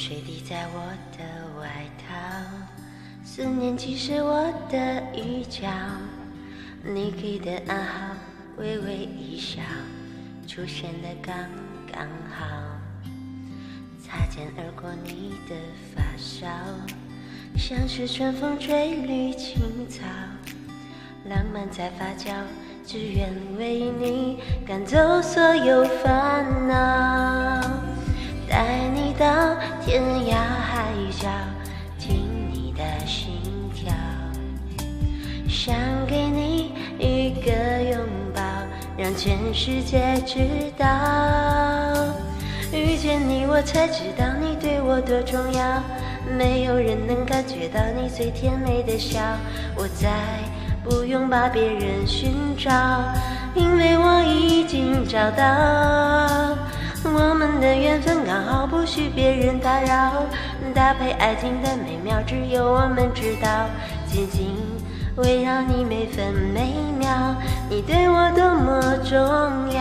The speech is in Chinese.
水滴在我的外套，思念既是我的预兆。你给的暗号，微微一笑，出现的刚刚好。擦肩而过你的发梢，像是春风吹绿青草，浪漫在发酵，只愿为你赶走所有烦恼。带你到天涯海角，听你的心跳，想给你一个拥抱，让全世界知道。遇见你我才知道你对我多重要，没有人能感觉到你最甜美的笑。我再不用把别人寻找，因为我已经找到。我们的缘分刚好，不许别人打扰，搭配爱情的美妙，只有我们知道。紧紧围绕你每分每秒，你对我多么重